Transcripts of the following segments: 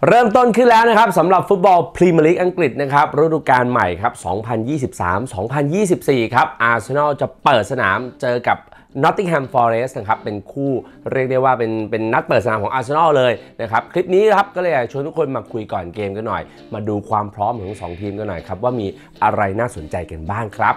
เริ่มต้นขึ้นแล้วนะครับสำหรับฟุตบอลพรีเมียร์ลีกอังกฤษนะครับฤดูกาลใหม่ครับ2023-2024ครับอาร์เซนอลจะเปิดสนามเจอกับNottingham Forest นะครับเป็นคู่เรียกได้ว่าเป็นนัดเปิดสนามของอาร์เซนอลเลยนะครับคลิปนี้ครับก็เลยอยากชวนทุกคนมาคุยก่อนเกมกันหน่อยมาดูความพร้อมของทั้งสองทีมกันหน่อยครับว่ามีอะไรน่าสนใจกันบ้างครับ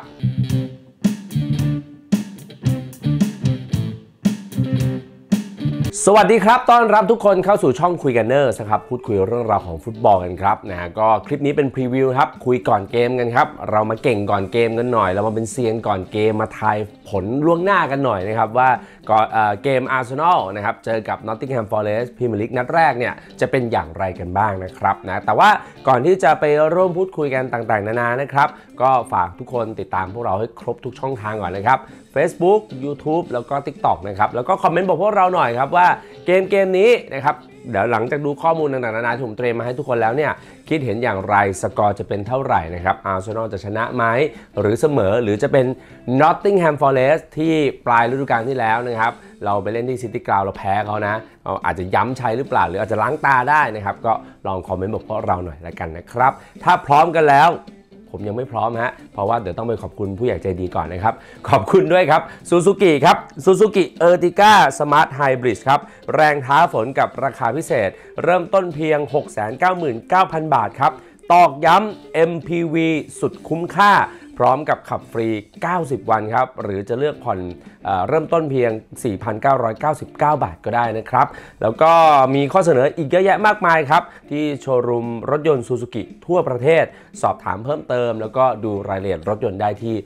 สวัสดีครับต้อนรับทุกคนเข้าสู่ช่องคุยกันเนอร์นะครับพูดคุยเรื่องราวของฟุตบอลกันครับนะก็คลิปนี้เป็นพรีวิวครับคุยก่อนเกมกันครับเรามาเก่งก่อนเกมกันหน่อยเรามาเป็นเซียนก่อนเกมมาทายผลล่วงหน้ากันหน่อยนะครับว่าก่อนเกมอาร์เซนอลนะครับเจอกับ Nottingham Forest พรีเมียร์ลีกนัดแรกเนี่ยจะเป็นอย่างไรกันบ้างนะครับนะแต่ว่าก่อนที่จะไปร่วมพูดคุยกันต่างๆนานานะครับก็ฝากทุกคนติดตามพวกเราให้ครบทุกช่องทางก่อนนะครับ Facebook YouTube แล้วก็ TikTok นะครับแล้วก็คอมเมนต์บอกพวกเราหน่อยครับว่าเกมนี้นะครับเดี๋ยวหลังจากดูข้อมูลต่างๆนานาที่ผมเตรียมมาให้ทุกคนแล้วเนี่ยคิดเห็นอย่างไรสกอร์จะเป็นเท่าไหร่นะครับอาร์เซนอลจะชนะไหมหรือเสมอหรือจะเป็น Nottingham Forest ที่ปลายฤดูกาลที่แล้วนะครับเราไปเล่นที่ซิตี้กราวด์เราแพ้เขานะเราอาจจะย้ำชัยหรือเปล่าหรืออาจจะล้างตาได้นะครับก็ลองคอมเมนต์บอกพวกเราหน่อยละกันนะครับถ้าพร้อมกันแล้วผมยังไม่พร้อมฮะเพราะว่าเดี๋ยวต้องไปขอบคุณผู้ใหญ่ใจดีก่อนนะครับขอบคุณด้วยครับ Suzuki ครับ Suzuki Ertiga Smart Hybrid ครับแรงท้าฝนกับราคาพิเศษเริ่มต้นเพียง 699,000 บาทครับตอกย้ำ MPV สุดคุ้มค่าพร้อมกับขับฟรี90วันครับหรือจะเลือกผ่อนเริ่มต้นเพียง 4,999 บาทก็ได้นะครับแล้วก็มีข้อเสนออีกเยอะแยะมากมายครับที่โชว์รูมรถยนต์ Suzuki ทั่วประเทศสอบถามเพิ่มเติมแล้วก็ดูรายละเอียดรถยนต์ได้ที่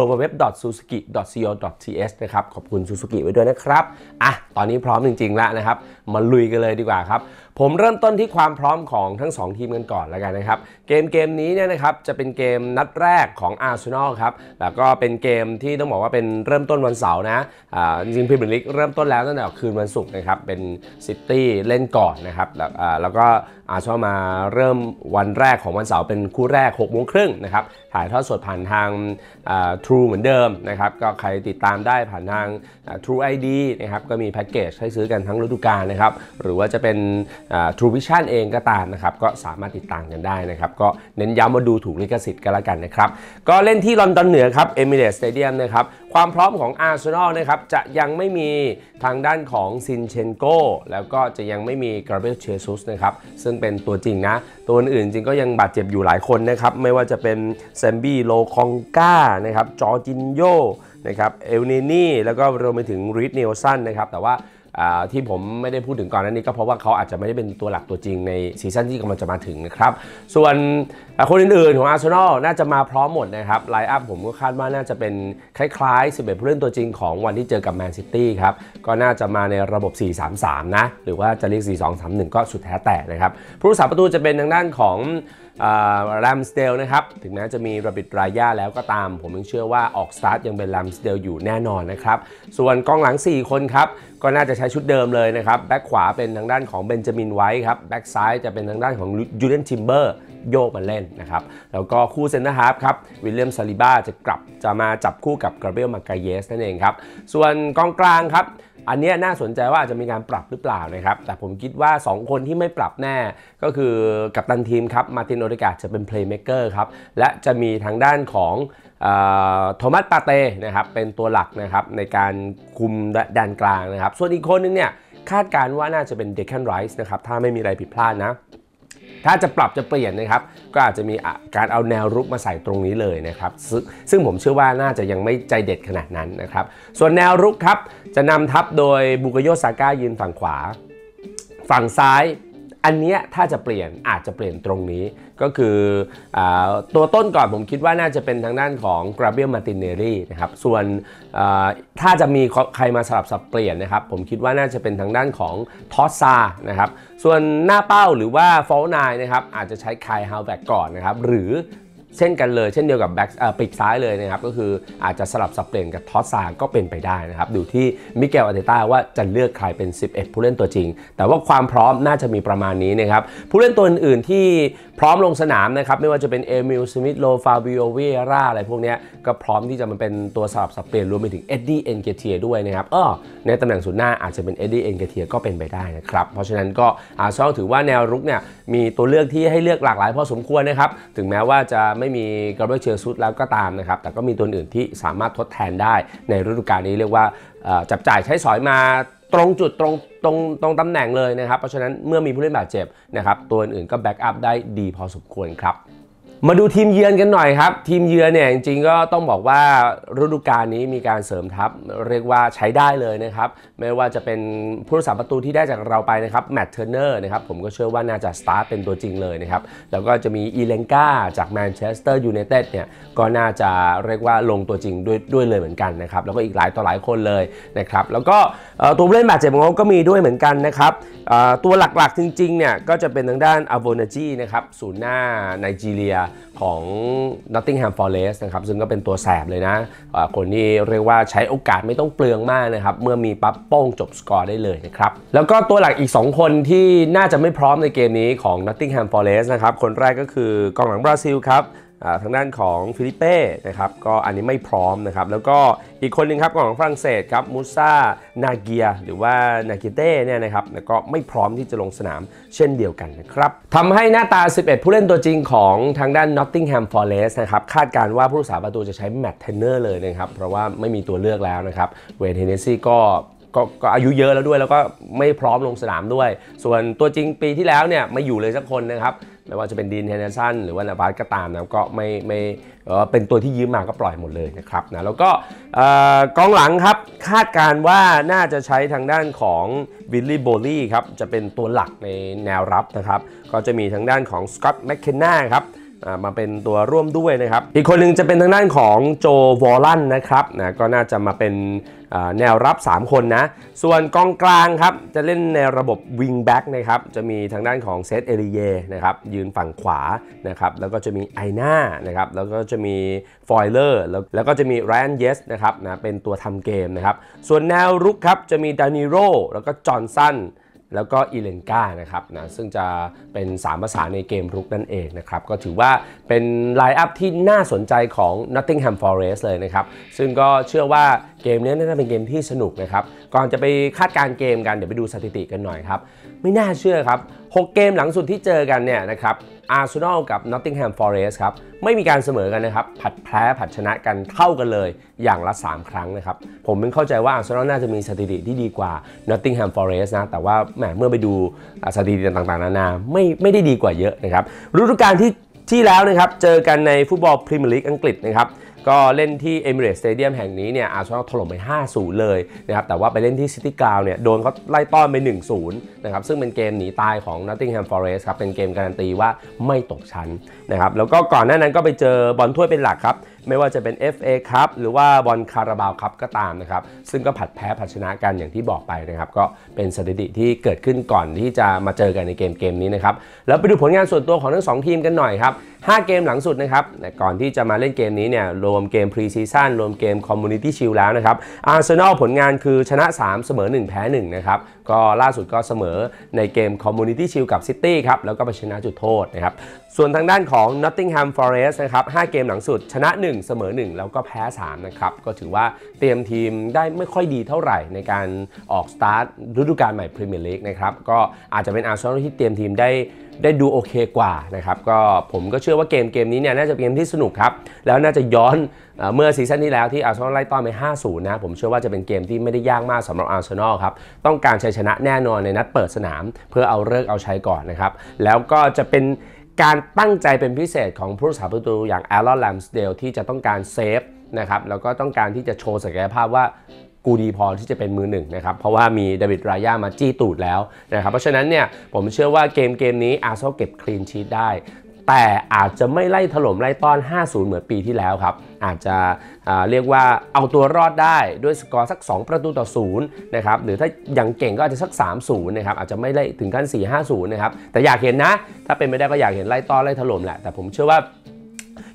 www.suzuki.co.th นะครับขอบคุณ Suzuki ไว้ด้วยนะครับตอนนี้พร้อมจริงๆแล้วนะครับมาลุยกันเลยดีกว่าครับผมเริ่มต้นที่ความพร้อมของทั้ง2ทีมกันก่อนแล้วกันนะครับเกมนี้เนี่ยนะครับจะเป็นเกมนัดแรกของอาร์เซนอลครับแล้วก็เป็นเกมที่ต้องบอกว่าเป็นเริ่มต้นวันเสาร์นะจริงๆพรีเมียร์ลีกเริ่มต้นแล้วตั้งแต่คืนวันศุกร์นะครับเป็นซิตี้เล่นก่อนนะครับแล้วก็อาร์เซนอลมาเริ่มวันแรกของวันเสาร์เป็นคู่แรก 18:30 นนะครับถ่ายทอดสดผ่านทาง True เหมือนเดิมนะครับก็ใครติดตามได้ผ่านทาง True ID นะครับก็มีแพ็กเกจให้ซื้อกันทั้งฤดูกาลนะครับหรือว่าจะเป็นTrue Vision เองก็ตามนะครับก็สามารถติดตามกันได้นะครับก็เน้นย้ำว่าดูถูกลิขสิทธิ์กันละกันนะครับก็เล่นที่ลอนดอนเหนือครับ Emirates Stadium นะครับความพร้อมของอาร์เซนอลนะครับจะยังไม่มีทางด้านของซินเชนโกแล้วก็จะยังไม่มีกราเบรียลเชซุสนะครับซึ่งเป็นตัวจริงนะตัวอื่นจริงก็ยังบาดเจ็บอยู่หลายคนนะครับไม่ว่าจะเป็นแซมบี้โลคองกานะครับจอร์จินโยนะครับเอลเนนี่แล้วก็รวมไปถึงรีดเนลสันนะครับแต่ว่าที่ผมไม่ได้พูดถึงก่อนหน้านี้ก็เพราะว่าเขาอาจจะไม่ได้เป็นตัวหลักตัวจริงในซีซั่นที่กำลังจะมาถึงนะครับส่วนคนอื่นๆของอาร์เซนอลน่าจะมาพร้อมหมดนะครับไลน์อัพผมก็คาดว่าน่าจะเป็นคล้ายๆ11ผู้เล่นตัวจริงของวันที่เจอกับแมนซิตี้ครับก็น่าจะมาในระบบ 4-3-3 นะหรือว่าจะเรียก 4-2-3-1 ก็สุดแท้แต่นะครับผู้รักษาประตูจะเป็นทางด้านของแรมสเดลนะครับถึงแม้จะมีราบิดรายาแล้วก็ตามผมยังเชื่อว่าออกสตาร์ทยังเป็นแรมสเดลอยู่แน่นอนนะครับส่วนกองหลัง4คนครับก็น่าจะใช้ชุดเดิมเลยนะครับแบ็คขวาเป็นทางด้านของเบนจามินไวท์ครับแบ็คซ้ายจะเป็นทางด้านของยูเลียนทิมเบอร์โยกมาเล่นนะครับแล้วก็คู่เซนเตอร์ฮาล์ฟครับวิลเลียมซาลิบ้าจะมาจับคู่กับกราเบรียลมาการ์เยสนั่นเองครับส่วนกองกลางครับอันนี้น่าสนใจว่าอาจจะมีการปรับหรือเปล่านะครับแต่ผมคิดว่า2คนที่ไม่ปรับแน่ก็คือกัปตันทีมครับมาร์ตินโอเดกาจะเป็นเพลย์เมคเกอร์ครับและจะมีทางด้านของโทมัสปาเต้นะครับเป็นตัวหลักนะครับในการคุมแดนกลางนะครับส่วนอีกคนนึงเนี่ยคาดการณ์ว่าน่าจะเป็นเดคันไรส์นะครับถ้าไม่มีอะไรผิดพลาดนะถ้าจะปรับจะเปลี่ยนนะครับก็อาจจะมีการเอาแนวรุกมาใส่ตรงนี้เลยนะครับซึ่งผมเชื่อว่าน่าจะยังไม่ใจเด็ดขนาดนั้นนะครับส่วนแนวรุกครับจะนำทัพโดยบุกโยซาก้ายืนฝั่งขวาฝั่งซ้ายอันนี้ถ้าจะเปลี่ยนอาจจะเปลี่ยนตรงนี้ก็คือตัวต้นก่อนผมคิดว่าน่าจะเป็นทางด้านของกราเบรียลมาตินเนลลี่นะครับส่วนถ้าจะมีใครมาสลับสับเปลี่ยนนะครับผมคิดว่าน่าจะเป็นทางด้านของทอสซานะครับส่วนหน้าเป้าหรือว่าฟอลนายนะครับอาจจะใช้ไคลฮาวแบกก่อนนะครับหรือเช่นกันเลยเช่นเดียวกับแบ็กปีกซ้ายเลยนะครับก็คืออาจจะสลับสับเปลี่ยนกับทอสซาก็เป็นไปได้นะครับดูที่มิเกลอาร์เตต้าว่าจะเลือกใครเป็น11ผู้เล่นตัวจริงแต่ว่าความพร้อมน่าจะมีประมาณนี้นะครับผู้เล่นตัวอื่นๆที่พร้อมลงสนามนะครับไม่ว่าจะเป็นเอมิลสมิธโลฟาบิโอเวร่าอะไรพวกนี้ก็พร้อมที่จะมาเป็นตัวสลับสับเปลี่ยนรวมไปถึงเอ็ดดี้เอนเกเทียด้วยนะครับในตำแหน่งศูนย์หน้าอาจจะเป็นเอ็ดดี้เอนเกเทียก็เป็นไปได้นะครับเพราะฉะนั้นก็อาร์เซนอลถือว่าแนวรุกเนี่ยมีตัวเลือกที่ให้เลือกหลากหลายพอสมควรนะครับถึงแม้ว่าจะไม่มีกาเบรียลเชซุสแล้วก็ตามนะครับแต่ก็มีตัวอื่นที่สามารถทดแทนได้ในฤดูกาลนี้เรียกว่าจับจ่ายใช้สอยมาตรงจุดตรงตำแหน่งเลยนะครับเพราะฉะนั้นเมื่อมีผู้เล่นบาดเจ็บนะครับตัวอื่นก็แบ็กอัพได้ดีพอสมควรครับมาดูทีมเยือนกันหน่อยครับทีมเยือนเนี่ยจริงๆก็ต้องบอกว่าฤดูกาลนี้มีการเสริมทัพเรียกว่าใช้ได้เลยนะครับไม่ว่าจะเป็นผู้รักษาประตูที่ได้จากเราไปนะครับแมตต์เทอร์เนอร์นะครับผมก็เชื่อว่าน่าจะสตาร์ทเป็นตัวจริงเลยนะครับแล้วก็จะมีอีเลนกาจากแมนเชสเตอร์ยูไนเต็ดเนี่ยก็น่าจะเรียกว่าลงตัวจริงด้วยเลยเหมือนกันนะครับแล้วก็อีกหลายต่อหลายคนเลยนะครับแล้วก็ตัวเล่นบาดเจ็บของเขาก็มีด้วยเหมือนกันนะครับตัวหลักๆจริงๆเนี่ยก็จะเป็นทางด้านอาโวนาจีนะครับศูนย์หน้าไนจีเรียของ Nottingham Forest นะครับซึ่งก็เป็นตัวแสบเลยนะคนที่เรียกว่าใช้โอกาสไม่ต้องเปลืองมากนะครับเมื่อมีปั๊บโป้งจบสกอร์ได้เลยนะครับแล้วก็ตัวหลักอีก2คนที่น่าจะไม่พร้อมในเกมนี้ของ Nottingham Forest นะครับคนแรกก็คือกองหลังบราซิลครับทางด้านของฟิลิเป้นะครับก็อันนี้ไม่พร้อมนะครับแล้วก็อีกคนนึงครับของฝรั่งเศสครับมูซานาเกียหรือว่านากิเต้เนี่ยนะครับแล้วก็ไม่พร้อมที่จะลงสนามเช่นเดียวกันนะครับทำให้หน้าตา11ผู้เล่นตัวจริงของทางด้าน Nottingham Forest นะครับคาดการณ์ว่าผู้รักษาประตูจะใช้แมตต์เทนเนอร์เลยนะครับเพราะว่าไม่มีตัวเลือกแล้วนะครับเวนเฮเนซี่ก็อายุเยอะแล้วด้วยแล้วก็ไม่พร้อมลงสนามด้วยส่วนตัวจริงปีที่แล้วเนี่ยไม่อยู่เลยสักคนนะครับไม่ว่าจะเป็นดีนเฮนเดอร์สันหรือว่านาบาสก็ตามนะก็ไม่เป็นตัวที่ยืมมาก็ปล่อยหมดเลยนะครับนะแล้วก็กองหลังครับคาดการว่าน่าจะใช้ทางด้านของวิลลี่โบลี่ครับจะเป็นตัวหลักในแนวรับนะครับก็จะมีทางด้านของสก็อตแมคเคนนาครับมาเป็นตัวร่วมด้วยนะครับอีกคนหนึ่งจะเป็นทางด้านของโจวอลลันนะครับนะก็น่าจะมาเป็นแนวรับ3คนนะส่วนกองกลางครับจะเล่นในระบบวิงแบ็กนะครับจะมีทางด้านของเซธเอริเยนะครับยืนฝั่งขวานะครับแล้วก็จะมีไอน่านะครับแล้วก็จะมีฟอยเลอร์แล้วก็จะมีไรอันเยสนะครับนะเป็นตัวทำเกมนะครับส่วนแนวรุกครับจะมีดานิโรแล้วก็จอห์นสันแล้วก็อีเลนกานะครับนะซึ่งจะเป็น3ภาษาในเกมรุกนั่นเองนะครับก็ถือว่าเป็นไลน์อัพที่น่าสนใจของ Nottingham Forest เลยนะครับซึ่งก็เชื่อว่าเกมนี้น่าจะเป็นเกมที่สนุกนะครับก่อนจะไปคาดการเกมกันเดี๋ยวไปดูสถิติกันหน่อยครับไม่น่าเชื่อครับ6เกมหลังสุดที่เจอกันเนี่ยนะครับอาร์เซนอลกับ Nottingham Forest ครับไม่มีการเสมอกันนะครับผัดแพ้ผัดชนะกันเท่ากันเลยอย่างละ3ครั้งนะครับผมเข้าใจว่าอาร์เซนอลน่าจะมีสถิติที่ดีกว่า Nottingham Forest นะแต่ว่าแหมเมื่อไปดูสถิติต่างๆนานาไม่ได้ดีกว่าเยอะนะครับฤดูกาลที่แล้วนะครับเจอกันในฟุตบอลพรีเมียร์ลีกอังกฤษนะครับก็เล่นที่ Emirates Stadium แห่งนี้เนี่ยอาร์เซนอลถล่มไป 5-0 เลยนะครับแต่ว่าไปเล่นที่ City Ground เนี่ยโดนเขาไล่ต้อนไป 1-0 นะครับซึ่งเป็นเกมหนีตายของ Nottingham Forest ครับเป็นเกมการันตีว่าไม่ตกชั้นนะครับแล้วก็ก่อนหน้านั้นก็ไปเจอบอลถ้วยเป็นหลักครับไม่ว่าจะเป็น FA Cup หรือว่าบอลคาราบาวคัพก็ตามนะครับซึ่งก็ผัดแพ้ผัดชนะกันอย่างที่บอกไปนะครับก็เป็นสถิติที่เกิดขึ้นก่อนที่จะมาเจอกันในเกมนี้นะครับแล้วไปดูผลงานส่วนตัวของทั้ง2ทีมกันหน่อยครับ5เกมหลังสุดนะครับก่อนที่จะมาเล่นเกมนี้เนี่ยรวมเกมพรีซีซั่นรวมเกมคอมมูนิตี้ชิลแล้วนะครับอาร์เซนอลผลงานคือชนะ3เสมอ1แพ้1นะครับก็ล่าสุดก็เสมอในเกมคอมมูนิตี้ชิลกับซิตี้ครับแล้วก็ไปชนะจุดโทษนะครับส่วนทางด้านของ Nottingham Forest นะครับ5เกมหลังสุดชนะ1เสมอ1แล้วก็แพ้3นะครับก็ถือว่าเตรียมทีมได้ไม่ค่อยดีเท่าไหร่ในการออกสตาร์ทฤดูกาลใหม่พรีเมียร์ลีกนะครับก็อาจจะเป็นอาร์เซนอลที่เตรียมทีมได้ดูโอเคกว่านะครับก็ผมก็เชื่อว่าเกมนี้เนี่ยน่าจะเป็นเกมที่สนุกครับแล้วน่าจะย้อนเมื่อซีซั่นที่แล้วที่อาร์เซนอลไล่ต้อนไป 5-0 นะผมเชื่อว่าจะเป็นเกมที่ไม่ได้ยากมากสำหรับอาร์เซนอลครับต้องการชัยชนะแน่นอนในนัดเปิดสนามเพื่อเอาฤกษ์เอาชัยก่อนนะครับแล้วก็จะเป็นการตั้งใจเป็นพิเศษของผู้รักษาประตูอย่างแอรอน แรมสเดลที่จะต้องการเซฟนะครับแล้วก็ต้องการที่จะโชว์ศักยภาพว่ากูดีพอที่จะเป็นมือหนึ่งนะครับเพราะว่ามีเดวิด รายามาจี้ตูดแล้วนะครับเพราะฉะนั้นเนี่ยผมเชื่อว่าเกมนี้อาร์เซนอลเก็บคลีนชีทได้แต่อาจจะไม่ไล่ถล่มไล่ต้อน 5-0 เหมือนปีที่แล้วครับอาจจะเรียกว่าเอาตัวรอดได้ด้วยสกอร์สัก2-0นะครับหรือถ้าอย่างเก่งก็อาจจะสัก 3-0 นะครับอาจจะไม่ไล่ถึงขั้น 4-5-0 นะครับแต่อยากเห็นนะถ้าเป็นไม่ได้ก็อยากเห็นไล่ต้อนไล่ถล่มแหละแต่ผมเชื่อว่า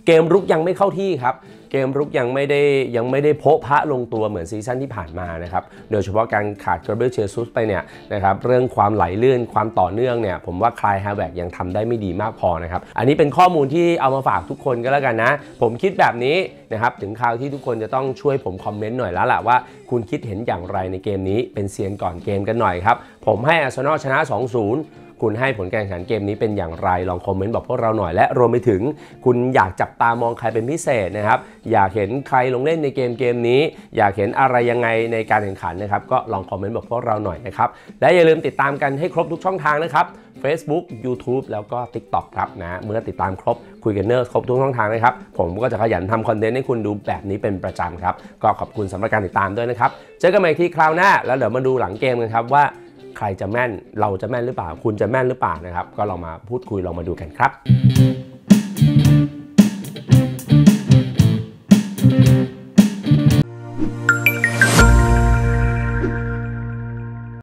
เกมรุกยังไม่เข้าที่ครับเกมรุกยังไม่ได้โพะพะลงตัวเหมือนซีซั่นที่ผ่านมานะครับโดยเฉพาะการขาดกราเบรียลเจซุสไปเนี่ยนะครับเรื่องความไหลลื่นความต่อเนื่องเนี่ยผมว่าคลายฮาแวร์กยังทำได้ไม่ดีมากพอนะครับอันนี้เป็นข้อมูลที่เอามาฝากทุกคนก็แล้วกันนะผมคิดแบบนี้นะครับถึงคราวที่ทุกคนจะต้องช่วยผมคอมเมนต์หน่อยแล้วล่ะว่าคุณคิดเห็นอย่างไรในเกมนี้เป็นเซียนก่อนเกมกันหน่อยครับผมให้อาร์เซนอลชนะ 2-0 คุณให้ผลการแข่งขันเกมนี้เป็นอย่างไรลองคอมเมนต์บอกพวกเราหน่อยและรวมไปถึงคุณอยากจับตามองใครเป็นพิเศษนะครับอยากเห็นใครลงเล่นในเกมนี้อยากเห็นอะไรยังไงในการแข่งขันนะครับก็ลองคอมเมนต์บอกพวกเราหน่อยนะครับและอย่าลืมติดตามกันให้ครบทุกช่องทางนะครับ Facebook YouTube แล้วก็ TikTok ครับนะเมื่อติดตามครบคุยกันเนอร์ครบทุกช่องทางนะครับผมก็จะขยันทำคอนเทนต์ให้คุณดูแบบนี้เป็นประจำครับก็ขอบคุณสำหรับการติดตามด้วยนะครับเจอกันใหม่ที่คราวหน้าแล้วเดี๋ยวมาดูหลังเกมกันครับว่าใครจะแม่นเราจะแม่นหรือเปล่าคุณจะแม่นหรือเปล่านะครับก็ลองมาพูดคุยลองมาดูกันครับ